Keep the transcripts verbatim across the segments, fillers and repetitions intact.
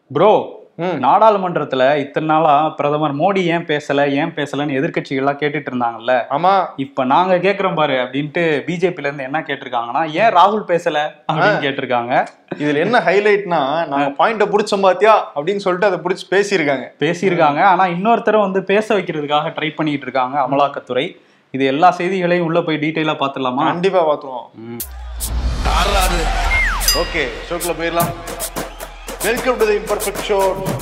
Bro, நாடாளுமன்றத்துல இத்தனை நாளா பிரதமர் மோடி ஏன் பேசல ஏன் பேசலன்னு எதிர்கட்சிகள் எல்லாம் கேட்டுட்டு இருந்தாங்கல்ல. ஆமா, இப்ப நாங்க கேக்குறோம் பாரு அப்படின்ட்டு பிஜேபில இருந்து என்ன கேட்டிருக்காங்கன்னா, ஏன் ராகுல் பேசல அப்படின்னு கேட்டிருக்காங்க. இதுல என்ன ஹைலைட்னா, நாங்க பாயிண்ட புடிச்சோம் பாத்தியா அப்படின்னு சொல்லிட்டு அதை புடிச்சு பேசியிருக்காங்க பேசியிருக்காங்க ஆனா இன்னொருத்தர வந்து பேச வைக்கிறதுக்காக ட்ரை பண்ணிட்டு இருக்காங்க அமலாக்கத்துறை. இது எல்லா செய்திகளையும் உள்ள போய் டீட்டெயிலா பாத்துடலாமா? கண்டிப்பா பாத்துருவோம். ஓகே, ஷோக்குள்ள போயிடலாம். Welcome to the imperfect show.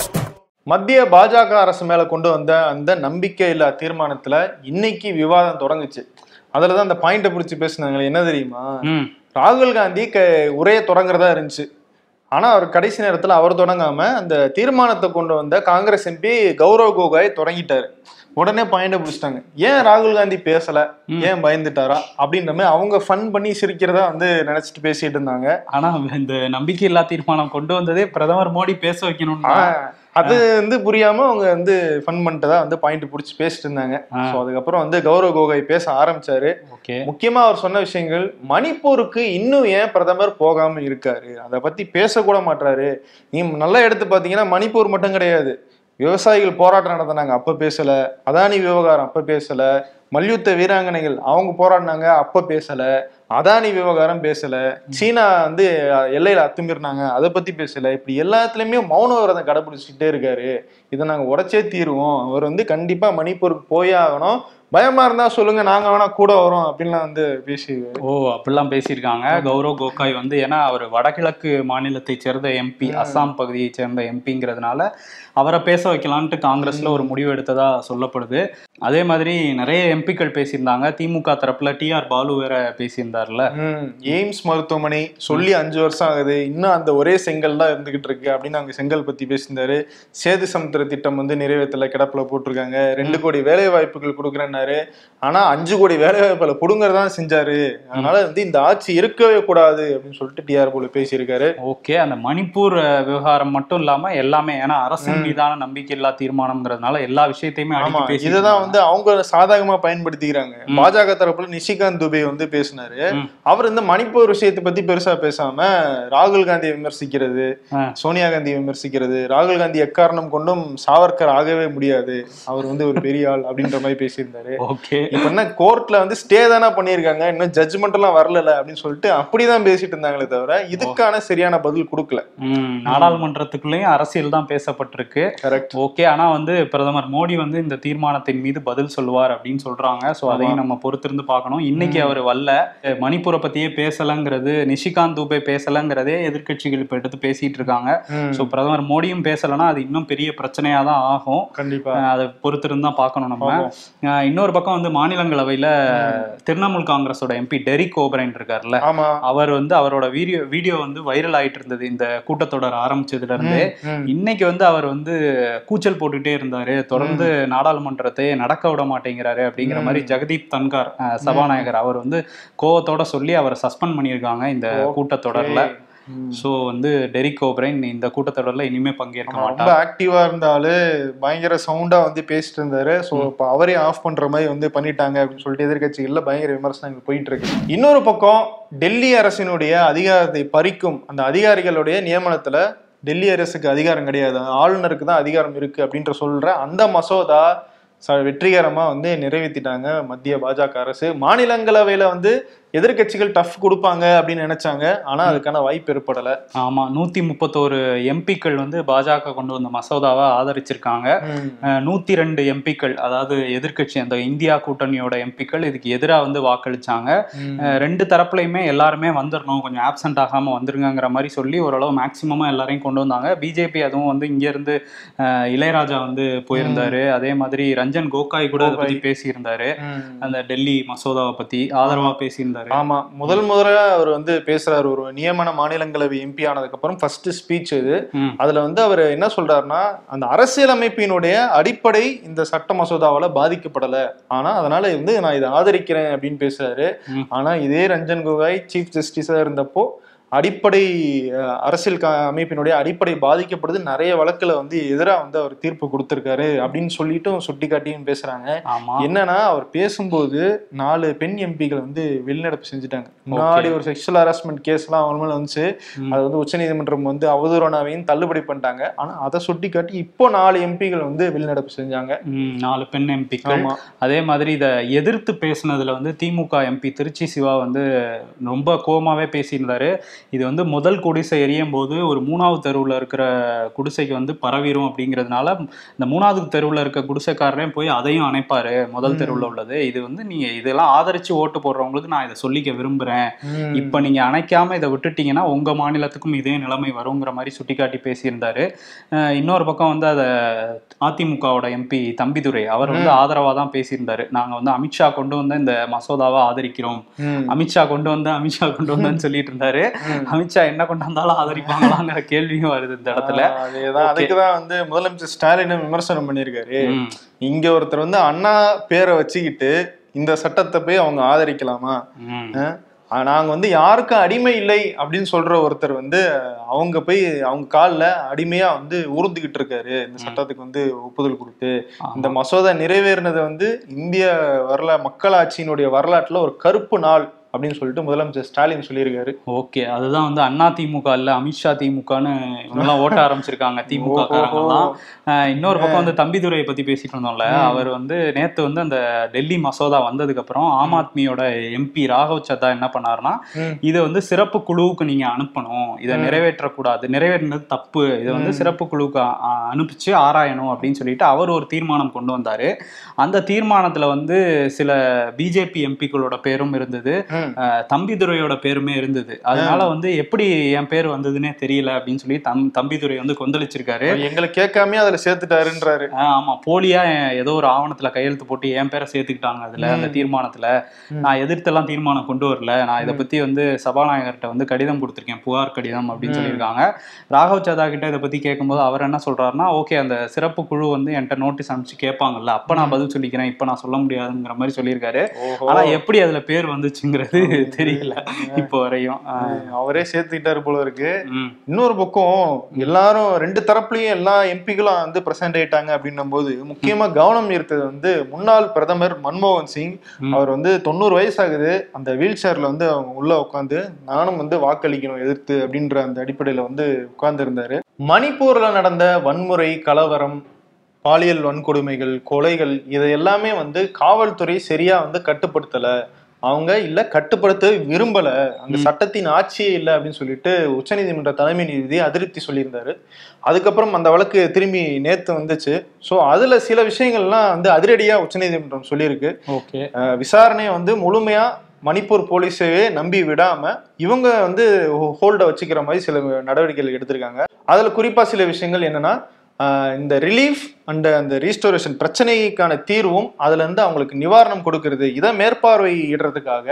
மத்திய பாஜக அரசு மேல கொண்டு வந்த அந்த நம்பிக்கை இல்லா தீர்மானத்துல இன்னைக்கு விவாதம் தொடங்குச்சு. அதுலதான் அந்த பாயிண்ட பிடிச்சி பேசினாங்களே, என்ன தெரியுமா? ராகுல் காந்தி உரையை தொடங்குறதா இருந்துச்சு. ஆனா அவர் கடைசி நேரத்துல அவர் தொடங்காம அந்த தீர்மானத்தை கொண்டு வந்த காங்கிரஸ் எம்பி கௌரவ் கோகாய் தொடங்கிட்டாரு. உடனே பாயிண்ட பிடிச்சிட்டாங்க. ஏன் ராகுல் காந்தி பேசல, ஏன் பயந்துட்டாரா அப்படின்ற மாதிரி அவங்க ஃபன் பண்ணி சிரிக்கிறதா வந்து நினைச்சிட்டு பேசிட்டு இருந்தாங்க. ஆனா இந்த நம்பிக்கை இல்லா தீர்மானம் கொண்டு வந்ததே பிரதமர் மோடி பேச வைக்கணும். அது வந்து புரியாம அவங்க வந்து ஃபன் பண்ணிட்டதா வந்து பாயிண்ட் பிடிச்சி பேசிட்டு இருந்தாங்க. அதுக்கப்புறம் வந்து கௌரவ் கோகாய் பேச ஆரம்பிச்சாரு. முக்கியமா அவர் சொன்ன விஷயங்கள், மணிப்பூருக்கு இன்னும் ஏன் பிரதமர் போகாம இருக்காரு, அதை பத்தி பேசக்கூட மாட்டாரு. நீ நல்லா எடுத்து பாத்தீங்கன்னா மணிப்பூர் மட்டும் கிடையாது, விவசாயிகள் போராட்டம் நடத்தினாங்க அப்ப பேசல, அதானி விவகாரம் அப்ப பேசல, மல்யுத்த வீராங்கனைகள் அவங்க போராடினாங்க அப்ப பேசல, அதானி விவகாரம் பேசல, சீனா வந்து எல்லையில அத்துமீறினாங்க அதை பத்தி பேசல. இப்படி எல்லாத்துலயுமே மௌன விரதம் கடைபிடிச்சுட்டே இருக்காரு. இதை நாங்க உடைச்சே தீருவோம், அவர் வந்து கண்டிப்பா மணிப்பூருக்கு போயே ஆகணும், பயமா இருந்தா சொல்லுங்க நாங்க வேணா கூட வரோம் அப்படின்லாம் வந்து பேசி ஓ அப்படிலாம் பேசியிருக்காங்க கௌரவ் கோகாய் வந்து. ஏன்னா அவர் வடகிழக்கு மாநிலத்தை சேர்ந்த எம்பி, அஸ்ஸாம் பகுதியை சேர்ந்த எம்பிங்கிறதுனால அவரை பேச வைக்கலான்ட்டு காங்கிரஸ்ல ஒரு முடிவு எடுத்ததா சொல்லப்படுது. அதே மாதிரி நிறைய எம்பிக்கள் பேசியிருந்தாங்க. திமுக தரப்புல டி ஆர் பாலு வேற பேசியிருந்தார்ல. எய்ம்ஸ் மருத்துவமனை சொல்லி அஞ்சு வருஷம் ஆகுது, இன்னும் அந்த ஒரே செங்கல் தான் இருந்துகிட்டு இருக்கு அப்படின்னு அவங்க செங்கல் பத்தி பேசியிருந்தாரு. சேது சமுத்திர திட்டம் வந்து நிறைவேற்றல, கிடப்புல போட்டிருக்காங்க. ரெண்டு கோடி வேலை வாய்ப்புகள் கொடுக்குறேன்னாரு, ஆனா அஞ்சு கோடி வேலை வாய்ப்புகளை கொடுங்கறதான் செஞ்சாரு. அதனால வந்து இந்த ஆட்சி இருக்கவே கூடாது அப்படின்னு சொல்லிட்டு டி ஆர் பாலு பேசியிருக்காரு. ஓகே, அந்த மணிப்பூர் விவகாரம் மட்டும் இல்லாம எல்லாமே, ஏன்னா அரசின் மீதான நம்பிக்கை இல்லா தீர்மானம்ங்கிறதுனால எல்லா விஷயத்தையுமே இதுதான் வந்து அவங்க சாதகமா பயன்படுத்திக்கிறாங்க. பாஜக தரப்புல நிஷிகாந்த் துபே வந்து பேசினாரு. அவர் இந்த மணிப்பூர் விஷயத்தை பத்தி பெருசா பேசாம ராகுல் காந்தியை விமர்சிக்கிறது, சோனியா காந்தியை விமர்சிக்கிறது, ராகுல் காந்தி எக்காரணம் கொண்டும் சாவர்கர் ஆகவே முடியாது, அவர் வந்து ஒரு பெரிய ஆள் அப்படின்ற மாதிரி பேசியிருந்தாரு. இப்ப என்ன கோர்ட்ல வந்து ஸ்டே தானே பண்ணிருக்காங்க, இன்னும் ஜட்ஜ்மெண்ட் எல்லாம் வரல அப்படின்னு சொல்லிட்டு அப்படிதான் பேசிட்டு இருந்தாங்களே தவிர இதுக்கான சரியான பதில் கொடுக்கல. நாடாளுமன்றத்துக்குள்ளேயும் அரசியல் தான் பேசப்பட்டிருக்கு. ஓகே, ஆனா வந்து பிரதமர் மோடி வந்து இந்த தீர்மானத்தின் மீது பதில் சொல்லுவார் அப்படின்னு சொல்றாங்க. சோ அதையும் நம்ம பொறுத்திருந்து பார்க்கணும். இன்னைக்கு அவர் வரல, மணிப்பூரை பத்தியே பேசலங்கிறது, நிஷிகாந்த் துபே பேசலங்கிறதே எதிர்கட்சிகள் இப்ப எடுத்து பேசிட்டு இருக்காங்க. சோ பிரதமர் மோடியும் பேசலன்னா அது இன்னும் பெரிய பிரச்சனையா தான் ஆகும். கண்டிப்பா அதை பொறுத்திருந்து தான் பார்க்கணும் நம்ம. இன்னொரு பக்கம் வந்து மாநிலங்களவையில திரிணாமுல் காங்கிரஸோட எம்பி டெரிக் ஓபரைன் இருக்காருல்ல, அவர் வந்து அவரோட வீடியோ வீடியோ வந்து வைரல் ஆயிட்டு இருந்தது இந்த கூட்டத்தொடர் ஆரம்பிச்சதுல இருந்து. இன்னைக்கு வந்து அவர் வந்து கூச்சல் போட்டுட்டே இருந்தாரு, தொடர்ந்து நாடாளுமன்றத்தை நடக்க விட மாட்டேங்கிறாரு அப்படிங்கிற மாதிரி ஜெகதீப் தன்கார் சபாநாயகர் அவர் வந்து கோவத்தோட சொல்லி அவரை சஸ்பெண்ட் பண்ணியிருக்காங்க இந்த கூட்டத்தொடர்ல. சோ வந்து டெரிக் ஓபரைன் இந்த கூட்டத்தொடர்ல இனிமே பங்கேற்க மாட்டார். ஆக்டிவா இருந்தாலு பயங்கர சவுண்டா வந்து பேசிட்டு இருந்தாரு. சோ இப்ப அவரே ஆஃப் பண்ற மாதிரி வந்து பண்ணிட்டாங்க அப்படின்னு சொல்லிட்டு எதிர்கட்சிகள்ல பயங்கர விமர்சனங்கள் போயிட்டு இருக்கு. இன்னொரு பக்கம் டெல்லி அரசினுடைய அதிகாரத்தை பறிக்கும் அந்த அதிகாரிகளுடைய நியமனத்துல டெல்லி அரசுக்கு அதிகாரம் கிடையாது, ஆளுநருக்கு தான் அதிகாரம் இருக்கு அப்படின்ற சொல்ற அந்த மசோதா வெற்றிகரமா வந்து நிறைவேற்றிட்டாங்க மத்திய பாஜக அரசு. மாநிலங்களவையில வந்து எதிர்கட்சிகள் டஃப் கொடுப்பாங்க அப்படின்னு நினைச்சாங்க, ஆனா அதுக்கான வாய்ப்பு ஏற்படல. ஆமா, நூத்தி முப்பத்தோரு எம்பிக்கள் வந்து பாஜக கொண்டு வந்த மசோதாவை ஆதரிச்சிருக்காங்க. நூத்தி ரெண்டு எம்பிக்கள், அதாவது எதிர்கட்சி அந்த இந்தியா கூட்டணியோட எம்பிக்கள் இதுக்கு எதிராக வந்து வாக்களிச்சாங்க. ரெண்டு தரப்புலையுமே எல்லாருமே வந்துடணும், கொஞ்சம் ஆப்சென்ட் ஆகாம வந்துருங்கிற மாதிரி சொல்லி ஓரளவு மேக்சிமமா எல்லாரையும் கொண்டு வந்தாங்க. பிஜேபி அதுவும் வந்து இங்க இருந்து இளையராஜா வந்து போயிருந்தாரு. அதே மாதிரி ரஞ்சன் கோகாய் கூட அதை பத்தி பேசியிருந்தாரு, அந்த டெல்லி மசோதாவை பத்தி ஆதரவா பேசியிருந்தாரு. ஆமா, முதல் முதல்ல அவர் வந்து பேசுறாரு ஒரு நியமன மாநிலங்களவை எம்பி ஆனதுக்கு அப்புறம் ஃபர்ஸ்ட் ஸ்பீச் இது. அதுல வந்து அவர் என்ன சொல்றாருன்னா, அந்த அரசியலமைப்பினுடைய அடிப்படை இந்த சட்ட மசோதாவால பாதிக்கப்படல, ஆனா அதனால வந்து நான் இதை ஆதரிக்கிறேன் அப்படின்னு பேசுறாரு. ஆனா இதே ரஞ்சன் கோகாய் சீஃப் ஜஸ்டிஸா இருந்தப்போ அடிப்படை அரசியல் அமைப்பினுடைய அடிப்படை பாதிக்கப்படுது, நிறைய வழக்குல வந்து எதிராக வந்து அவர் தீர்ப்பு கொடுத்திருக்காரு அப்படின்னு சொல்லிட்டும் சுட்டி காட்டியும் பேசுறாங்க. என்னன்னா அவர் பேசும்போது நாலு பெண் எம்பிகள் வந்து வெளிநடப்பு செஞ்சுட்டாங்க. முன்னாடி ஒரு செக்ஷுவல் ஹராஸ்மெண்ட் கேஸ் எல்லாம் அவங்க மேல வந்துச்சு, அது வந்து உச்சநீதிமன்றம் வந்து அவதூறானவையும் தள்ளுபடி பண்ணிட்டாங்க. ஆனா அதை சுட்டி காட்டி இப்போ நாலு எம்பிகள் வந்து வெளிநடப்பு செஞ்சாங்க, நாலு பெண் எம்பிக்கள். அதே மாதிரி இதை எதிர்த்து பேசினதுல வந்து திமுக எம்பி திருச்சி சிவா வந்து ரொம்ப கோவமாவே பேசியிருந்தாரு. இது வந்து முதல் குடிசை எரியும் போது ஒரு மூணாவது தெருவில் இருக்கிற குடிசைக்கு வந்து பரவிடும் அப்படிங்கிறதுனால இந்த மூணாவது தெருவில் இருக்க குடிசைக்காரரே போய் அதையும் அணைப்பாரு முதல் தெருவில் உள்ளது. இது வந்து நீங்க இதெல்லாம் ஆதரிச்சு ஓட்டு போடுறவங்களுக்கு நான் இதை சொல்லிக்க விரும்புறேன். இப்ப நீங்க அணைக்காம இதை விட்டுட்டீங்கன்னா உங்க மாநிலத்துக்கும் இதே நிலைமை வருங்கிற மாதிரி சுட்டிக்காட்டி பேசியிருந்தாரு. இன்னொரு பக்கம் வந்து அதை அதிமுகவோட எம்பி தம்பிதுரை அவர் வந்து ஆதரவா தான் பேசியிருந்தாரு. நாங்க வந்து அமித்ஷா கொண்டு வந்த இந்த மசோதாவை ஆதரிக்கிறோம், அமித்ஷா கொண்டு வந்த அமித்ஷா கொண்டு வந்தேன்னு சொல்லிட்டு இருந்தாரு. அமித்ஷா என்ன கொண்டு வந்தாலும் ஆதரிப்பாங்களாங்கிற கேள்வியும் வருது இந்த இடத்துல. அதேதான், அதுக்குதான் வந்து முதலமைச்சர் ஸ்டாலின் விமர்சனம் பண்ணியிருக்காரு. இங்க ஒருத்தர் வந்து அண்ணா பேரை வச்சுக்கிட்டு இந்த சட்டத்தை போய் அவங்க ஆதரிக்கலாமா, நாங்க வந்து யாருக்கும் அடிமை இல்லை அப்படின்னு சொல்ற ஒருத்தர் வந்து அவங்க போய் அவங்க காலில் அடிமையா வந்து ஊர்ந்துகிட்டு இருக்காரு இந்த சட்டத்துக்கு வந்து ஒப்புதல் கொடுத்து. இந்த மசோதா நிறைவேறினது வந்து இந்திய வரலா மக்களாட்சியினுடைய வரலாற்றுல ஒரு கருப்பு நாள் அப்படின்னு சொல்லிட்டு முதலமைச்சர் ஸ்டாலின் சொல்லியிருக்காரு. ஓகே, அதுதான் வந்து அண்ணா திமுக இல்ல அமித்ஷா திமுகன்னு இவங்கெல்லாம் ஓட்ட ஆரம்பிச்சிருக்காங்க திமுக காரங்கெல்லாம். இன்னொரு பக்கம் வந்து தம்பிதுரையை பத்தி பேசிட்டு இருந்தோம்ல, அவர் வந்து நேத்து வந்து அந்த டெல்லி மசோதா வந்ததுக்கு அப்புறம் ஆம் ஆத்மியோட எம்பி ராகவ் சத்தா என்ன பண்ணாருன்னா, இதை வந்து சிறப்பு குழுவுக்கு நீங்க அனுப்பணும், இதை நிறைவேற்றக்கூடாது, நிறைவேற்றினது தப்பு, இதை வந்து சிறப்பு குழுவுக்கு அனுப்பிச்சு ஆராயணும் அப்படின்னு சொல்லிட்டு அவர் ஒரு தீர்மானம் கொண்டு வந்தாரு. அந்த தீர்மானத்துல வந்து சில பிஜேபி எம்பிக்களோட பேரும் இருந்தது, தம்பிதுரையோட பேருமே இருந்தது. அதனால வந்து எப்படி என் பேர் வந்ததுன்னே தெரியல அப்படின்னு சொல்லி தம் தம்பிதுரை வந்து கொந்தளிச்சிருக்காரு. எங்களுக்கு கேட்காம அதுல சேர்த்துட்டாருன்றாரு. ஆமா, போலியா ஏதோ ஒரு ஆவணத்துல கையெழுத்து போட்டு என் பேரை சேர்த்துக்கிட்டாங்க அதுல, அந்த தீர்மானத்துல. நான் எதிர்த்தெல்லாம் தீர்மானம் கொண்டு வரல, நான் இதை பத்தி வந்து சபாநாயகர்கிட்ட வந்து கடிதம் கொடுத்திருக்கேன், புகார் கடிதம் அப்படின்னு சொல்லியிருக்காங்க. ராகவ் சதா கிட்ட இதை பத்தி கேட்கும்போது அவர் என்ன சொல்றாருன்னா, ஓகே அந்த சிறப்பு குழு வந்து என்கிட்ட நோட்டீஸ் அனுப்பிச்சு கேட்பாங்கல்ல, அப்ப நான் பதில் சொல்லிக்கிறேன், இப்ப நான் சொல்ல முடியாதுங்கிற மாதிரி சொல்லியிருக்காரு. ஆனா எப்படி அதுல பேர் வந்துச்சுங்கிறது தெரியல இப்போ வரையும். அவரே சேர்த்துக்கிட்டாரு போல இருக்கு. இன்னொரு பக்கம் எல்லாரும் ரெண்டு தரப்புலயும் எல்லா எம்பிகளும் வந்து பிரசன்ட் ஆயிட்டாங்க அப்படின்னும் போது முக்கியமா கவனம் ஈர்த்தது வந்து முன்னாள் பிரதமர் மன்மோகன் சிங். அவர் வந்து தொண்ணூறு வயசு ஆகுது, அந்த வீல் சேர்ல வந்து அவங்க உள்ள உட்காந்து நானும் வந்து வாக்களிக்கணும் எதிர்த்து அப்படின்ற அந்த அடிப்படையில வந்து உட்கார்ந்து இருந்தாரு. மணிப்பூர்ல நடந்த வன்முறை, கலவரம், பாலியல் வன்கொடுமைகள், கொலைகள், இது எல்லாமே வந்து காவல்துறை சரியா வந்து கட்டுப்படுத்தல, அவங்க இல்ல கட்டுப்படுத்த விரும்பல, அந்த சட்டத்தின் ஆட்சியே இல்லை அப்படின்னு சொல்லிட்டு உச்சநீதிமன்ற தலைமை நீதிபதி அதிருப்தி சொல்லியிருந்தாரு. அதுக்கப்புறம் அந்த வழக்கு திரும்பி நேத்து வந்துச்சு. ஸோ அதுல சில விஷயங்கள்லாம் வந்து அதிரடியா உச்சநீதிமன்றம் சொல்லியிருக்கு. ஓகே, விசாரணையை வந்து முழுமையா மணிப்பூர் போலீஸையே நம்பி விடாம இவங்க வந்து ஹோல்ட வச்சுக்கிற மாதிரி சில நடவடிக்கைகள் எடுத்திருக்காங்க. அதுல குறிப்பா சில விஷயங்கள் என்னன்னா, இந்த ரிலீஃப் அண்ட் அந்த ரீஸ்டோரேஷன் பிரச்சனைக்கான தீர்வும் அதுல இருந்து அவங்களுக்கு நிவாரணம் கொடுக்கறது, இதை மேற்பார்வையிடுறதுக்காக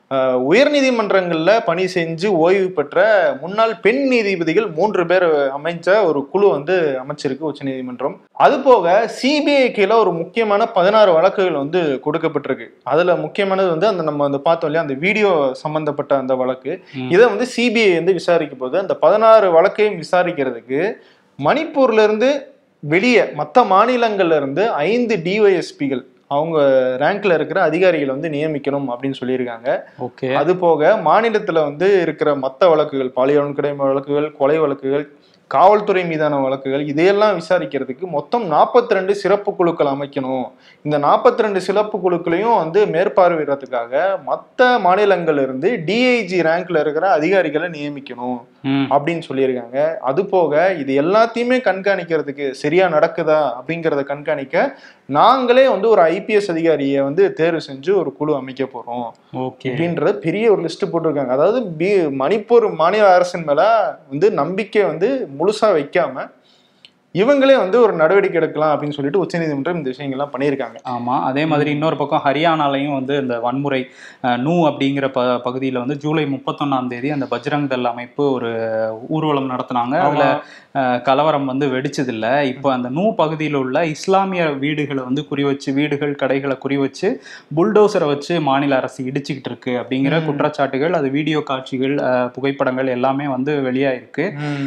உயர்நீதிமன்றங்கள்ல பணி செஞ்சு ஓய்வு பெற்ற முன்னாள் பெண் நீதிபதிகள் மூன்று பேர் அமைச்ச ஒரு குழு வந்து அமைச்சிருக்கு உச்சநீதிமன்றம். அது போக சிபிஐ கீழே ஒரு முக்கியமான பதினாறு வழக்குகள் வந்து கொடுக்கப்பட்டிருக்கு. அதுல முக்கியமானது வந்து அந்த நம்ம வந்து பார்த்தோம் இல்லையா, அந்த வீடியோ சம்பந்தப்பட்ட அந்த வழக்கு. இதை வந்து சிபிஐ வந்து விசாரிக்க போது அந்த பதினாறு வழக்கையும் விசாரிக்கிறதுக்கு மணிப்பூர்ல இருந்து வெளியே மற்ற மாநிலங்கள்ல இருந்து ஐந்து டிஒய்எஸ்பிகள் அவங்க ரேங்க்ல இருக்கிற அதிகாரிகளை வந்து நியமிக்கணும் அப்படின்னு சொல்லியிருக்காங்க. ஓகே, அது போக மாநிலத்துல வந்து இருக்கிற மற்ற வழக்குகள், பாலியல் வன்கொடுமை வழக்குகள், கொலை வழக்குகள், காவல்துறை மீதான வழக்குகள், இதையெல்லாம் விசாரிக்கிறதுக்கு மொத்தம் நாற்பத்தி ரெண்டு சிறப்பு குழுக்கள் அமைக்கணும். இந்த நாற்பத்தி ரெண்டு சிறப்பு குழுக்களையும் வந்து மேற்பார்வையிடறதுக்காக மற்ற மாநிலங்கள்ல இருந்து டிஐஜி ரேங்க்ல இருக்கிற அதிகாரிகளை நியமிக்கணும் அப்படின்னு சொல்லியிருக்காங்க. அது போக இது எல்லாத்தையுமே கண்காணிக்கிறதுக்கு, சரியா நடக்குதா அப்படிங்கிறத கண்காணிக்க நாங்களே வந்து ஒரு ஐபிஎஸ் அதிகாரியை வந்து தேர்வு செஞ்சு ஒரு குழு அமைக்க போறோம் அப்படின்றத பெரிய ஒரு லிஸ்ட் போட்டிருக்காங்க. அதாவது பி மணிப்பூர் மாநில அரசின் மேல வந்து நம்பிக்கை வந்து முழுசா வைக்காம இவங்களே வந்து ஒரு நடவடிக்கை எடுக்கலாம் அப்படின்னு சொல்லிட்டு உச்சநீதிமன்றம் இந்த விஷயங்கள்லாம் பண்ணியிருக்காங்க. ஆமா, அதே மாதிரி இன்னொரு பக்கம் ஹரியானாலையும் வந்து இந்த வன்முறை நூ அப்படிங்கிற ப பகுதியில் வந்து ஜூலை முப்பத்தொன்னாம் தேதி அந்த பஜ்ரங் தள் அமைப்பு ஒரு ஊர்வலம் நடத்தினாங்க. அதுல கலவரம் வந்து வெடிச்சதில்ல. இப்போ அந்த நூ பகுதியில் உள்ள இஸ்லாமிய வீடுகளை வந்து குறி வச்சு வீடுகள் கடைகளை குறி வச்சு புல்டோசரை வச்சு மாநில அரசு இடிச்சுக்கிட்டு இருக்கு அப்படிங்கிற குற்றச்சாட்டுகள், அது வீடியோ காட்சிகள், புகைப்படங்கள் எல்லாமே வந்து வெளியாயிருக்கு.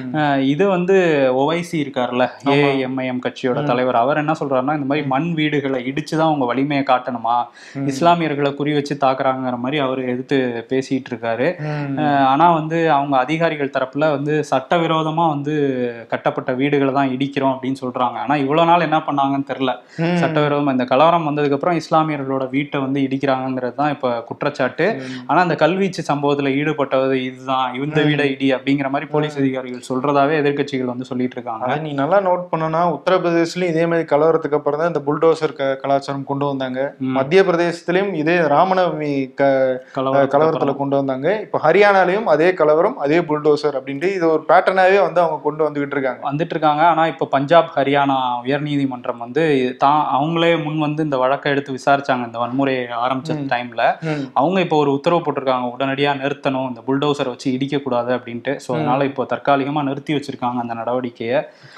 இது வந்து ஓவைசி இருக்கார்ல, ஏஐஎம்ஐஎம் கட்சியோட தலைவர், அவர் என்ன சொல்றாருன்னா, இந்த மாதிரி மண் வீடுகளை இடிச்சுதான் அவங்க வலிமையை காட்டணுமா, இஸ்லாமியர்களை குறி வச்சு தாக்குறாங்கிற மாதிரி அவர் எதிர்த்து பேசிட்டு இருக்காரு. ஆனா வந்து அவங்க அதிகாரிகள் தரப்புல வந்து சட்டவிரோதமா வந்து கட்டப்பட்ட வீடுகளை தான் இடிக்கிறோம் அப்படின்னு சொல்றாங்க. ஆனா இவ்வளவு நாள் என்ன பண்ணாங்கன்னு தெரியல. சட்டவிரோதமா இந்த கலவரம் வந்ததுக்கு அப்புறம் இஸ்லாமியர்களோட வீட்டை வந்து இடிக்கிறாங்கிறது தான் இப்ப குற்றச்சாட்டு. ஆனா அந்த கல்வீச்சு சம்பவத்துல ஈடுபட்டது இதுதான், இந்த வீடை இடி அப்படிங்கிற மாதிரி போலீஸ் அதிகாரிகள் சொல்றதாவே எதிர்கட்சிகள் வந்து சொல்லிட்டு இருக்காங்க. நீ நல்லா நோட் பண்ணனா, உத்தரப்பிரதேசலயும் இதே மாதிரி கலவரத்துக்கு அப்புறம் தான் இந்த புல்டோசர் கலாச்சாரம் கொண்டு வந்தாங்க. மத்திய பிரதேசத்திலயும் இதே ராமநவமி கலவரத்துல கொண்டு வந்தாங்க. இப்ப ஹரியானாலையும் அதே கலவரம், அதே புல்டோசர் அப்படின்ட்டு இது ஒரு பேட்டர்னாவே வந்து அவங்க கொண்டு வந்துகிட்டு இருக்காங்க வந்துட்டு இருக்காங்க ஆனா இப்ப பஞ்சாப் ஹரியானா உயர்நீதிமன்றம் வந்து தான் அவங்களே முன் வந்து இந்த வழக்கை எடுத்து விசாரிச்சாங்க. இந்த வன்முறை ஆரம்பிச்ச டைம்ல அவங்க இப்போ ஒரு உத்தரவு போட்டிருக்காங்க, உடனடியா நிறுத்தணும், இந்த புல்டோசரை வச்சு இடிக்க கூடாது அப்படின்ட்டு. ஸோ அதனால இப்போ தற்காலிகமா நிறுத்தி வச்சிருக்காங்க அந்த நடவடிக்கையை.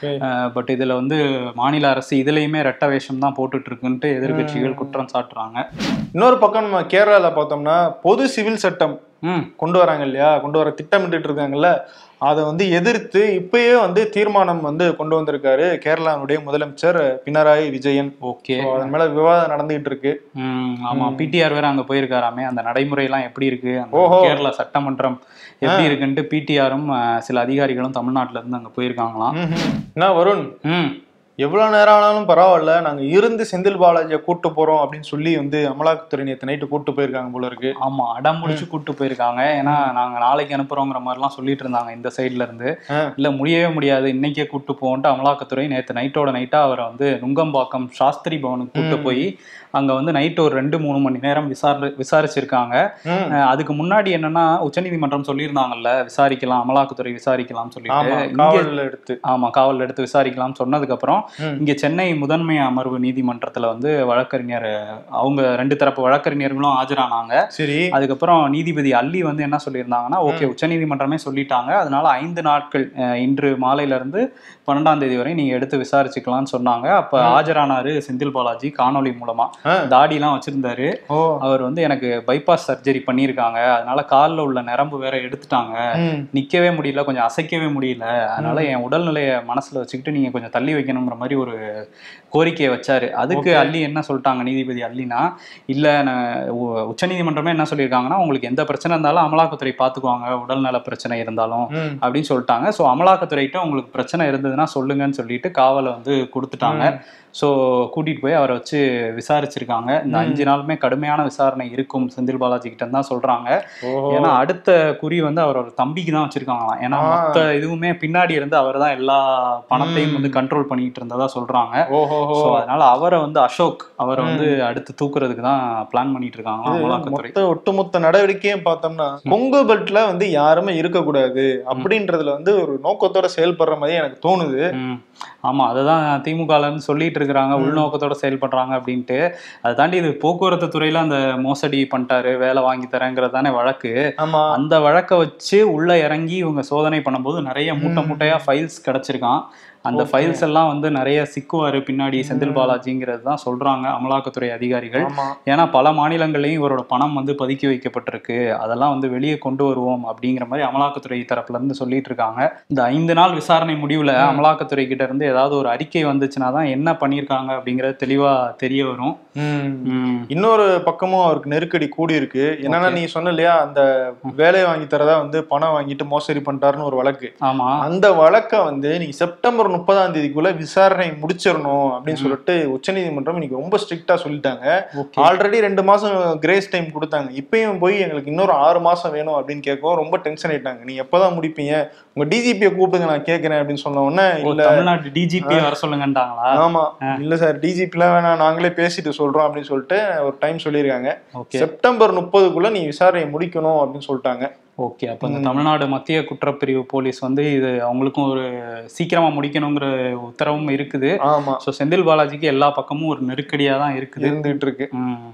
பட் இதுல வந்து மாநில அரசு இதுலயுமே ரெட்ட வேஷம் தான் போட்டுட்டு இருக்குன்ட்டு எதிர்கட்சிகள் குற்றம் சாட்டுறாங்க. இன்னொரு பக்கம் நம்ம கேரளால பார்த்தோம்னா பொது சிவில் சட்டம் கொண்டு வராங்க இல்லையா, கொண்டு வர திட்டமிட்டு இருக்காங்கல்ல, அதை வந்து எதிர்த்து இப்பயே வந்து தீர்மானம் வந்து கொண்டு வந்திருக்காரு கேரளாவுடைய முதலமைச்சர் பினராயி விஜயன். ஓகே, அதன் மேல விவாதம் நடந்துகிட்டு இருக்கு. ஆமா, பிடிஆர் வேற அங்க போயிருக்காராமே, அந்த நடைமுறை எல்லாம் எப்படி இருக்கு, கேரளா சட்டமன்றம் எப்படி இருக்குன்ட்டு பிடிஆரும் சில அதிகாரிகளும் தமிழ்நாட்டுல இருந்து அங்க போயிருக்காங்களாம். என்ன வருண், எவ்வளவு நேரம் ஆனாலும் பரவாயில்ல, நாங்க இருந்து செந்தில் பாலாஜியை கூட்டு போறோம் அப்படின்னு சொல்லி வந்து அமலாக்கத்துறை நேற்று நைட்டு கூட்டு போயிருக்காங்க போல இருக்கு. ஆமா, அடம் முடிச்சு கூட்டு போயிருக்காங்க. ஏன்னா நாங்க நாளைக்கு அனுப்புறோங்கிற மாதிரி எல்லாம் சொல்லிட்டு இருந்தாங்க இந்த சைட்ல இருந்து. இல்ல முடியவே முடியாது, இன்னைக்கே கூட்டு போன்ட்டு அமலாக்கத்துறை நேற்று நைட்டோட நைட்டா அவரை வந்து நுங்கம்பாக்கம் சாஸ்திரி பவனுக்கு கூட்டு போய் அங்க வந்து நைட்டு ஒரு ரெண்டு மூணு மணி நேரம் விசாரி விசாரிச்சிருக்காங்க. அதுக்கு முன்னாடி என்னன்னா, உச்சநீதிமன்றம் சொல்லியிருந்தாங்கல்ல விசாரிக்கலாம், அமலாக்கத்துறை விசாரிக்கலாம் சொல்லிட்டு எடுத்து ஆமா காவல் எடுத்து விசாரிக்கலாம் சொன்னதுக்கு அப்புறம் இங்க சென்னை முதன்மை அமர்வு நீதிமன்றத்துல வந்து வழக்கறிஞர் அவங்க ரெண்டு தரப்பு வழக்கறிஞர்களும் ஆஜரானாங்க. சரி, அதுக்கப்புறம் நீதிபதி அல்லி வந்து என்ன சொல்லியிருந்தாங்கன்னா, ஓகே உச்சநீதிமன்றமே சொல்லிட்டாங்க, அதனால ஐந்து நாட்கள் இன்று மாலையில இருந்து பன்னெண்டாம் தேதி வரை நீங்க எடுத்து விசாரிச்சுக்கலாம்னு சொன்னாங்க. அப்ப ஆஜரானாரு செந்தில் பாலாஜி காணொலி மூலமா. தாடி எல்லாம் வச்சிருந்தாரு. அவர் வந்து எனக்கு பைபாஸ் சர்ஜரி பண்ணிருக்காங்க, அதனால காலில் உள்ள நரம்பு வேற எடுத்துட்டாங்க, நிக்கவே முடியல, கொஞ்சம் அசைக்கவே முடியல, அதனால என் உடல்நிலைய மனசுல வச்சுக்கிட்டு நீங்க கொஞ்சம் தள்ளி வைக்கணுங்கிற மாதிரி ஒரு கோரிக்கையை வச்சாரு. அதுக்கு அல்லி என்ன சொல்லிட்டாங்க, நீதிபதி அல்லினா, இல்ல உச்ச நீதிமன்றமே என்ன சொல்லியிருக்காங்கன்னா, உங்களுக்கு எந்த பிரச்சனை இருந்தாலும் அமலாக்கத்துறை பாத்துக்குவாங்க, உடல்நல பிரச்சனை இருந்தாலும் அப்படின்னு சொல்லிட்டாங்க. ஸோ அமலாக்கத்துறைகிட்ட உங்களுக்கு பிரச்சனை இருந்ததுன்னா சொல்லுங்கன்னு சொல்லிட்டு காவலை வந்து கொடுத்துட்டாங்க. ஸோ கூட்டிட்டு போய் அவரை வச்சு விசாரிச்சிருக்காங்க. இந்த அஞ்சு நாளுமே கடுமையான விசாரணை இருக்கும் செந்தில் பாலாஜி கிட்ட தான் சொல்றாங்க. ஏன்னா அடுத்த குறி வந்து அவரோட தம்பிக்கு தான் வச்சிருக்காங்களாம். ஏன்னா மொத்த இதுவுமே பின்னாடி இருந்து அவர் தான் எல்லா பணத்தையும் வந்து கண்ட்ரோல் பண்ணிட்டு இருந்ததா சொல்றாங்க. ஸோ அதனால அவரை வந்து அசோக் அவரை வந்து அடுத்து தூக்குறதுக்கு தான் பிளான் பண்ணிட்டு இருக்காங்க அமலாக்கத்துறை. ஒட்டுமொத்த நடவடிக்கையும் பார்த்தோம்னா கொங்கு பெல்ட்ல வந்து யாருமே இருக்கக்கூடாது அப்படின்றதுல வந்து ஒரு நோக்கத்தோட செயல்படுற மாதிரி எனக்கு தோணுது. ஆமா, அதுதான் திமுகல இருந்து சொல்லிட்டு இருக்கிறாங்க, உள்நோக்கத்தோட செயல்படுறாங்க அப்படின்ட்டு. அதை தாண்டி இது போக்குவரத்து துறையில அந்த மோசடி பண்ணிட்டாரு, வேலை வாங்கி தரேங்கிறது தானே வழக்கு. அந்த வழக்கை வச்சு உள்ள இறங்கி இவங்க சோதனை பண்ணும்போது நிறைய மூட்டை மூட்டையா ஃபைல்ஸ் கிடைச்சிருக்கான். அந்த ஃபைல்ஸ் எல்லாம் வந்து நிறைய சிக்குவாரு பின்னாடி செந்தில் பாலாஜிங்கிறது தான் சொல்றாங்க அமலாக்கத்துறை அதிகாரிகள். ஏன்னா பல மாநிலங்கள்லயும் இவரோட பணம் வந்து பதுக்கி வைக்கப்பட்டிருக்கு, அதெல்லாம் வந்து வெளியே கொண்டு வருவோம் அப்படிங்கிற மாதிரி அமலாக்கத்துறை தரப்புல இருந்து சொல்லிட்டு இருக்காங்க. இந்த ஐந்து நாள் விசாரணை முடிவுல அமலாக்கத்துறை கிட்ட இருந்து ஏதாவது ஒரு அறிக்கை வந்துச்சுன்னா தான் என்ன பண்ணிருக்காங்க அப்படிங்கறது தெளிவா தெரிய வரும். இன்னொரு பக்கமும் அவருக்கு நெருக்கடி கூடி இருக்கு. என்னன்னா நீ சொன்ன இல்லையா, அந்த வேலையை வாங்கி தரதா வந்து பணம் வாங்கிட்டு மோசடி பண்ணிட்டாருன்னு ஒரு வழக்கு. ஆமா, அந்த வழக்கை வந்து நீ செப்டம்பர் முப்பதாம் தேதிக்குள்ள விசாரணை முடிச்சிடணும் அப்படின்னு சொல்லிட்டு உச்சநீதிமன்றம் இன்னைக்கு ரொம்ப ஸ்ட்ரிக்டா சொல்லிட்டாங்க. ஆல்ரெடி ரெண்டு மாசம் கிரேஸ் டைம் கொடுத்தாங்க, இப்பயும் போய் எங்களுக்கு இன்னொரு ஆறு மாசம் வேணும் அப்படின்னு கேட்கவும் ரொம்ப டென்ஷன் ஆயிட்டாங்க. நீ எப்பதான் முடிப்பீங்க, உங்க டிஜிபியை கூப்பிடுங்க நான் கேட்கிறேன் அப்படின்னு சொன்ன உடனே இல்ல தமிழ்நாட்டு டிஜிபி வர சொல்லுங்கன்றாங்களா? ஆமா, இல்ல சார் டிஜிபிலாம் வேணாம், நாங்களே பேசிட்டு சொல்றோம் அப்படின்னு சொல்லிட்டு ஒரு டைம் சொல்லியிருக்காங்க. செப்டம்பர் முப்பதுக்குள்ள நீ விசாரணையை முடிக்கணும் அப்படின்னு சொல்லிட்டாங்க. ஓகே, அப்போ இந்த தமிழ்நாடு மத்திய குற்றப்பிரிவு போலீஸ் வந்து இது அவங்களுக்கும் ஒரு சீக்கிரமா முடிக்கணுங்கிற உத்தரவும் இருக்குது. ஆமா, ஸோ செந்தில் பாலாஜிக்கு எல்லா பக்கமும் ஒரு நெருக்கடியா தான் இருக்குது இருந்துகிட்டு இருக்கு.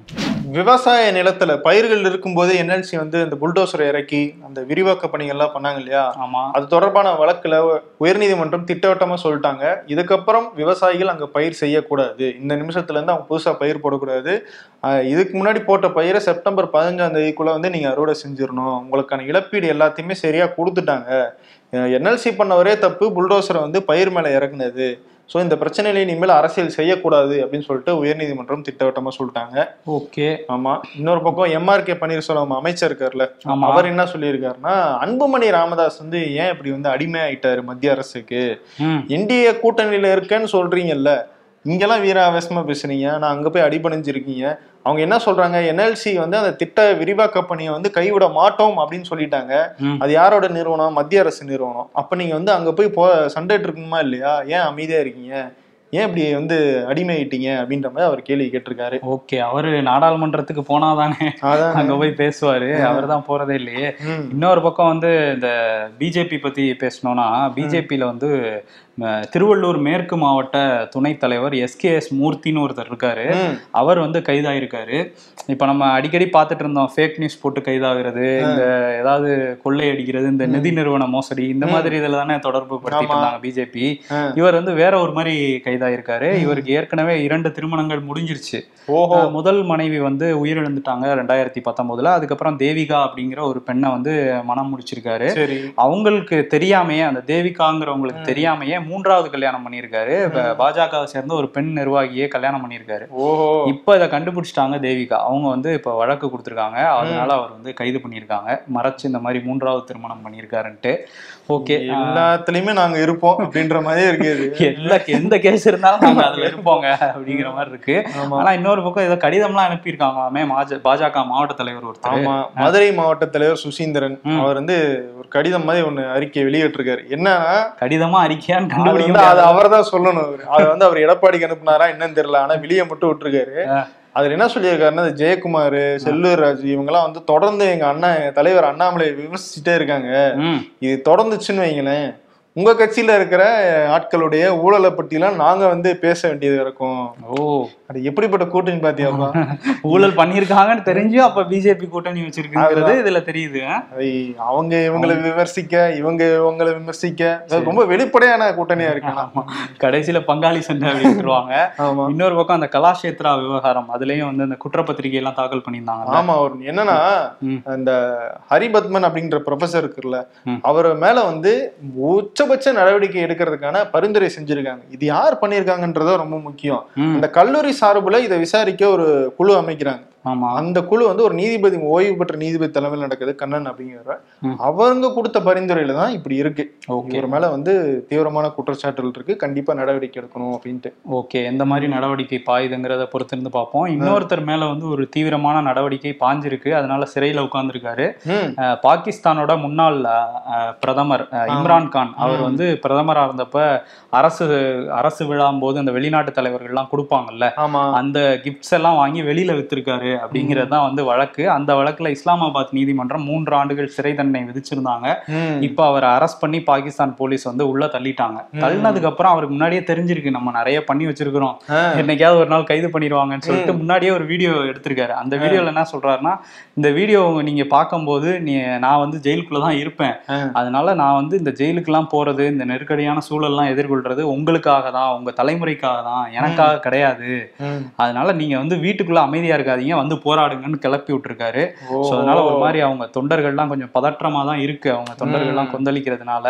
விவசாய நிலத்துல பயிர்கள் இருக்கும் போதே என்எல்சி வந்து இந்த புல்டோசரை இறக்கி அந்த விரிவாக்க பணிகள்லாம் பண்ணாங்க இல்லையா? ஆமா. அது தொடர்பான வழக்குல உயர்நீதிமன்றம் திட்டவட்டமா சொல்லிட்டாங்க, இதுக்கப்புறம் விவசாயிகள் அங்க பயிர் செய்யக்கூடாது, இந்த நிமிஷத்துல இருந்து அவங்க புதுசா பயிர் போடக்கூடாது, இதுக்கு முன்னாடி போட்ட பயிரை செப்டம்பர் பதினஞ்சாம் தேதிக்குள்ள வந்து நீங்க அறுவடை செஞ்சிடணும், உங்களுக்கான இழப்பீடு எல்லாத்தையுமே சரியா கொடுத்துட்டாங்க, என்எல்சி பண்ண ஒரே தப்பு புல்டோசரை வந்து பயிர் மேல இறக்குனது, ஸோ இந்த பிரச்சனையில இனிமேல் அரசியல் செய்யக்கூடாது அப்படின்னு சொல்லிட்டு உயர்நீதிமன்றம் திட்டவட்டமா சொல்லிட்டாங்க. ஓகே. ஆமா. இன்னொரு பக்கம் எம்ஆர்கே பன்னீர்செல்வம் அமைச்சர் இருக்காருல்ல, அவர் என்ன சொல்லியிருக்காருன்னா, அன்புமணி ராமதாஸ் வந்து ஏன் இப்படி வந்து அடிமை ஆயிட்டாரு மத்திய அரசுக்கு, என்டிஏ கூட்டணியில இருக்கேன்னு சொல்றீங்கல்ல, இங்கெல்லாம் வீராவேசமா பேசுறீங்க, நான் அங்க போய் அடிபணிஞ்சிருக்கீங்க. அவங்க என்ன சொல்றாங்க, என்எல்சி வந்து அந்த திட்ட விரிவாக்க பணியை வந்து கைவிட மாட்டோம் அப்படின்னு சொல்லிட்டாங்க. அது யாரோட நிறுவனம்? மத்திய அரசு நிறுவனம். அப்ப நீங்க வந்து அங்க போய் போ சண்டைட்டு இருக்கணுமா இல்லையா? ஏன் அமைதியா இருக்கீங்க, ஏன் இப்படி வந்து அடிமையிட்டீங்க அப்படின்ற மாதிரி அவர் கேள்வி கேட்டிருக்காரு. ஓகே, அவரு நாடாளுமன்றத்துக்கு போனாதானே அங்க போய் பேசுவாரு, அவர் தான் போறதே இல்லையே. இன்னொரு பக்கம் வந்து இந்த பிஜேபி பத்தி பேசணும்னா, பிஜேபியில வந்து திருவள்ளூர் மேற்கு மாவட்ட துணைத் தலைவர் எஸ்கேஎஸ் மூர்த்தின்னு ஒருத்தர் இருக்காரு, அவர் வந்து கைதாயிருக்காரு. இப்ப நம்ம அடிக்கடி பார்த்துட்டு இருந்தோம், ஃபேக் நியூஸ் போட்டு கைதாகிறது, இந்த ஏதாவது கொள்ளை அடிக்கிறது, இந்த நிதி நிறுவன மோசடி, இந்த மாதிரி இதுல தானே தொடர்பு படுத்திட்டு இருந்தாங்க பிஜேபி. இவர் வந்து வேற ஒரு மாதிரி கைதாயிருக்காரு. இவருக்கு ஏற்கனவே இரண்டு திருமணங்கள் முடிஞ்சிருச்சு. முதல் மனைவி வந்து உயிரிழந்துட்டாங்க ரெண்டாயிரத்தி பத்தொன்பதுல. அதுக்கப்புறம் தேவிகா அப்படிங்கிற ஒரு பெண்ணை வந்து மனம் முடிச்சிருக்காரு. அவங்களுக்கு தெரியாமையே, அந்த தேவிகாங்கிறவங்களுக்கு தெரியாமையே மூன்றாவது கல்யாணம் பண்ணியிருக்காரு. பாஜகவை சேர்ந்த ஒரு பெண் நிர்வாகியே கல்யாணம் பண்ணியிருக்காரு. இப்ப இதை கண்டுபிடிச்சிட்டாங்க தேவிகா, அவங்க வந்து இப்ப வழக்கு கொடுத்துருக்காங்க. அதனால அவர் வந்து கைது பண்ணியிருக்காங்க, மறைச்சு இந்த மாதிரி மூன்றாவது திருமணம் பண்ணியிருக்காருன்ட்டு. ஓகே, எல்லாத்துலயுமே நாங்க இருப்போம் அப்படின்ற மாதிரி இருக்குது. எல்லா எந்த கேஸ் இருந்தாலும் நாங்க அதுல இருப்போங்க அப்படிங்கிற மாதிரி இருக்கு. ஆனா இன்னொரு பக்கம் ஏதோ கடிதம்லாம் அனுப்பியிருக்காங்களாமே பாஜக மாவட்ட தலைவர் ஒருத்தர். மதுரை மாவட்ட தலைவர் சுசீந்திரன், அவர் வந்து ஒரு கடிதம் மாதிரி ஒண்ணு அறிக்கை வெளியிட்டிருக்காரு. என்னன்னா, கடிதமா அறிக்கையான்னு அது அவர் தான் சொல்லணும். அது வந்து அவர் எடப்பாடிக்கு அனுப்புனாரா என்னன்னு தெரியல, ஆனா வெளியே மட்டும் விட்டுருக்காரு. அதுல என்ன சொல்லியிருக்காருன்னா, ஜெயக்குமார், செல்லூர் ராஜு இவங்க எல்லாம் வந்து தொடர்ந்து எங்க அண்ணன் தலைவர் அண்ணாமலையை விமர்சிச்சுட்டே இருக்காங்க, இது தொடர்ந்துச்சுன்னு வைங்களேன், உங்க கட்சியில இருக்கிற ஆட்களுடைய ஊழலை பற்றிலாம் நாங்க வந்து பேச வேண்டியது இருக்கும். ஓ, அது எப்படிப்பட்ட கூட்டணி பாத்தியாப்பா? ஊழல் பண்ணிருக்காங்கன்னு தெரிஞ்சும் அப்ப பிஜேபி கூட்டணி வச்சிருக்காங்கிறது இதுல தெரியுது. அவங்க இவங்களை விமர்சிக்க, இவங்க இவங்களை விமர்சிக்க, ரொம்ப வெளிப்படையான கூட்டணியா இருக்கு. கடைசியில பங்காளி சண்டை அப்படின்ட்டுருவாங்க. இன்னொரு பக்கம் அந்த கலாஷேத்ரா விவகாரம், அதுலயும் வந்து அந்த குற்றப்பத்திரிகை எல்லாம் தாக்கல் பண்ணியிருந்தாங்க. ஆமா, அவர் என்னன்னா, அந்த ஹரிபத்மன் அப்படிங்கிற ப்ரொஃபசர் இருக்குல்ல, அவர் மேல வந்து உச்சபட்ச நடவடிக்கை எடுக்கிறதுக்கான பரிந்துரை செஞ்சிருக்காங்க. இது யார் பண்ணிருக்காங்கன்றத ரொம்ப முக்கியம். அந்த கல்லூரி சார்புல இதை விசாரிக்க ஒரு குழு அமைக்கிறாங்க. ஆமா, அந்த குழு வந்து ஒரு நீதிபதி, ஓய்வு பெற்ற நீதிபதி தலைமையில் நடக்குது, கண்ணன் அப்படிங்கிற. அவங்க கொடுத்த பரிந்துரையில தான் இப்படி இருக்கு. ஒரு மேல வந்து தீவிரமான குற்றச்சாட்டுகள் இருக்கு, கண்டிப்பா நடவடிக்கை எடுக்கணும் அப்படின்ட்டு. ஓகே, எந்த மாதிரி நடவடிக்கை பாயுதுங்கிறத பொறுத்து இருந்து பார்ப்போம். இன்னொருத்தர் மேல வந்து ஒரு தீவிரமான நடவடிக்கை பாஞ்சிருக்கு, அதனால சிறையில உட்கார்ந்துருக்காரு. பாகிஸ்தானோட முன்னாள் பிரதமர் இம்ரான் கான், அவர் வந்து பிரதமரா இருந்தப்ப அரசு அரசு விழாம் போது அந்த வெளிநாட்டு தலைவர்கள் எல்லாம் கொடுப்பாங்கல்ல, அந்த கிஃப்ட்ஸ் எல்லாம் வாங்கி வெளியில வித்திருக்காரு அப்படிங்கிறது தான் வந்து வழக்கு. அந்த வழக்குல இஸ்லாமாபாத் நீதிமன்றம் மூன்று ஆண்டுகள் சிறை தண்டனை விதிச்சிருந்தாங்க. இப்ப அவரை அரெஸ்ட் பண்ணி பாகிஸ்தான் போலீஸ் வந்து உள்ள தள்ளிட்டாங்க. தள்ளினதுக்கு அப்புறம் அவருக்கு முன்னாடியே தெரிஞ்சிருக்கு, நம்ம நிறைய பண்ணி வச்சிருக்கிறோம், என்னைக்காவது ஒரு நாள் கைது பண்ணிடுவாங்கன்னு சொல்லிட்டு முன்னாடியே ஒரு வீடியோ எடுத்திருக்காரு. அந்த வீடியோல என்ன சொல்றாருன்னா, இந்த வீடியோ நீங்க பார்க்கும்போது நீ நான் வந்து ஜெயிலுக்குள்ளதான் இருப்பேன், அதனால நான் வந்து இந்த ஜெயிலுக்குலாம் போறது, இந்த நெருக்கடியான சூழல்லாம் எதிர்கொள்றது உங்களுக்காக தான், உங்க தலைமுறைக்காக தான், எனக்காக கிடையாது, அதனால நீங்க வந்து வீட்டுக்குள்ள அமைதியா இருக்காதீங்க, வந்து போராடுங்கன்னு கிளப்பி விட்டுருக்காரு. ஸோ அதனால ஒரு மாதிரி அவங்க தொண்டர்கள்லாம் கொஞ்சம் பதற்றமா தான் இருக்கு, அவங்க தொண்டர்கள்லாம் கொந்தளிக்கிறதுனால.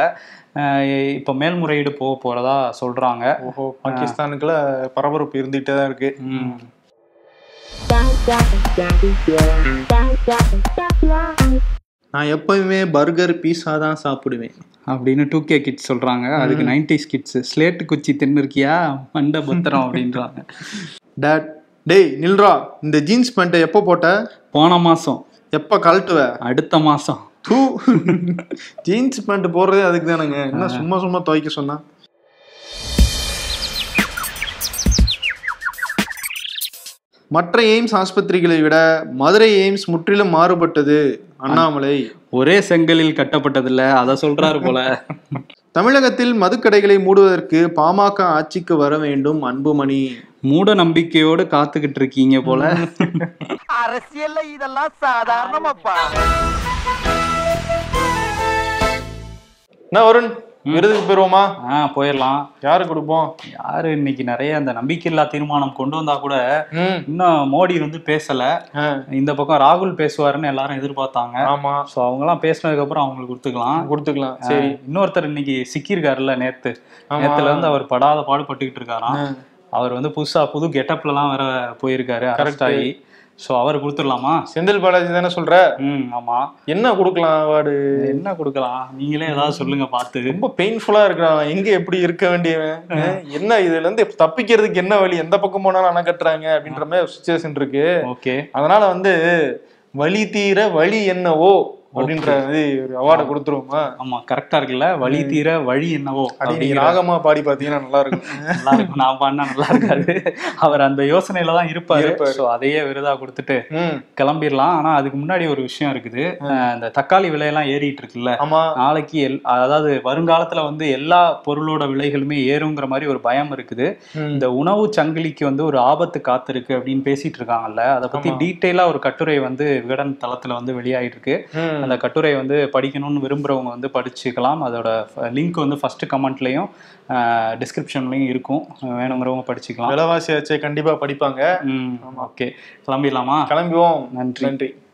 இப்ப மேல்முறையீடு போக போறதா சொல்றாங்க. ஓஹோ, பாகிஸ்தானுக்குள்ள பரபரப்பு இருந்துகிட்டே தான் இருக்கு. நான் எப்பவுமே பர்கர் பீஸா தான் சாப்பிடுவேன் அப்படின்னு டூ கே கிட்ஸ் சொல்றாங்க. அதுக்கு நைன்டிஸ் கிட்ஸ் ஸ்லேட்டு குச்சி தின்னு இருக்கியா மண்ட பத்திரம் அப்படின்றாங்க. டாட், டேய் நில்றா, இந்த ஜீன்ஸ் பேண்ட்டை எப்போ போட்ட? போன மாசம். எப்போ கழட்டுவ? அடுத்த மாசம். தூ, ஜீன்ஸ் பேண்ட் போடுறதே அதுக்கு தானுங்க, என்ன சும்மா சும்மா துவைக்க சொன்னா? மற்ற எய்ம்ஸ் ஆஸ்பத்திரிகளை விட மதுரை எய்ம்ஸ் முற்றிலும் மாறுபட்டது. அண்ணாமலை ஒரே செங்கலில் கட்டப்பட்டதில்ல, அதை சொல்றாரு போல. தமிழகத்தில் மதுக்கடைகளை மூடுவதற்கு பாமக ஆட்சிக்கு வர வேண்டும் அன்புமணி. மூட நம்பிக்கையோடு காத்துக்கிட்டு இருக்கீங்க போல. அரசியல்ல இதெல்லாம் சாதாரணமாப்பா. என்ன வருண், விருதுக்கு போயிருவோமா? ஆஹ் போயிடலாம். யாரு கொடுப்போம்? யாரு இன்னைக்கு நிறைய அந்த நம்பிக்கையில்லா தீர்மானம் கொண்டு வந்தா கூட இன்னும் மோடி வந்து பேசல. இந்த பக்கம் ராகுல் பேசுவாருன்னு எல்லாரும் எதிர்பார்த்தாங்க. ஆமா. சோ அவங்க எல்லாம் பேசினதுக்கு அப்புறம் அவங்களுக்கு கொடுத்துக்கலாம் கொடுத்துக்கலாம் சரி. இன்னொருத்தர் இன்னைக்கு சிக்கியிருக்காருல்ல, நேத்து நேத்துல இருந்து அவர் படாத பாடுபட்டுக்கிட்டு இருக்காராம். அவர் வந்து புதுசா புது கெட்டப்ல எல்லாம் வேற போயிருக்காரு, அரெஸ்ட் ஆகி. சோ அவர் கொடுத்துடலாமா? செந்தில் பாலாஜி தானே சொல்ற? ம் ஆமா. என்ன கொடுக்கலாம் அவார்டு? என்ன கொடுக்கலாம் நீங்களே ஏதாவது சொல்லுங்க பார்த்து. ரொம்ப பெயின்ஃபுல்லா இருக்கிறான். எங்க எப்படி இருக்க வேண்டியவன், என்ன இதுல இருந்து தப்பிக்கிறதுக்கு என்ன வழி, எந்த பக்கம் போனாலும் அணை கட்டுறாங்க அப்படின்ற மாதிரி சுச்சுவேஷன் இருக்கு. ஓகே. அதனால வந்து வழி தீர வழி என்னவோ அப்படின்றது ஒரு அவார்டை கொடுத்துருவோமா? ஆமா கரெக்டா இருக்குல்ல, வழி தீர வழி என்னவோ. அப்படி ராகமா பாடி பாத்தீங்கன்னா நல்லா இருக்கும். நல்லா இருக்கும். நான் பாடினா நல்லா இருக்காது. அவர் அந்த யோசனையில தான் இருப்பாரு. சோ அதையே விருதா கொடுத்துட்டு கிளம்பிடலாம். ஆனா அதுக்கு முன்னாடி ஒரு விஷயம் இருக்குது. இந்த தக்காளி விலையெல்லாம் ஏறிட்டு இருக்குல்ல, நாளைக்கு எல் அதாவது வருங்காலத்துல வந்து எல்லா பொருளோட விலைகளுமே ஏறுங்கிற மாதிரி ஒரு பயம் இருக்குது. இந்த உணவு சங்கிலிக்கு வந்து ஒரு ஆபத்து காத்திருக்கு அப்படின்னு பேசிட்டு இருக்காங்கல்ல, அதை பத்தி டீட்டெயிலா ஒரு கட்டுரை வந்து விகடன் தளத்துல வந்து வெளியாயிட்டு இருக்கு. அந்த கட்டுரை வந்து படிக்கணும்னு விரும்புறவங்க வந்து படிச்சுக்கலாம். அதோட லிங்க் வந்து ஃபர்ஸ்ட் கமெண்ட்லயும் டிஸ்கிரிப்ஷன்லயும் இருக்கும், வேணுங்கிறவங்க படிச்சுக்கலாம். விலைவாசி ஆச்சே கண்டிப்பா படிப்பாங்க. ஓகே, கிளம்பிடலாமா? கிளம்புவோம். நன்றி. நன்றி.